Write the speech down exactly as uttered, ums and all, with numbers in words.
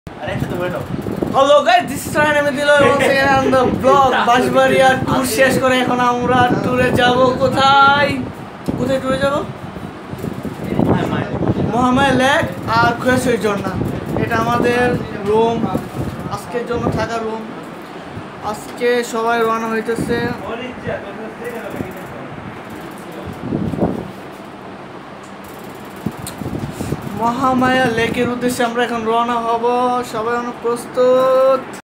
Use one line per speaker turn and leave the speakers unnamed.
Hello guys, this is Ryan Amidilo once again on the vlog. Banshbaria tour শেষ করে এখন আমরা ট্যুরে যাব কোথায়? কোথায় ট্যুরে যাব? মহামায়া লেক আর খোয়াছড়ি ঝর্ণা। এটা আমাদের রুম, আজকের জন্য থাকা রুম। আজকে সবাই রওনা হইতেছে। মহামায়া লেকের উদ্দেশ্যে আমরা এখন রওনা হব। সবাই অনেক প্রস্তুত।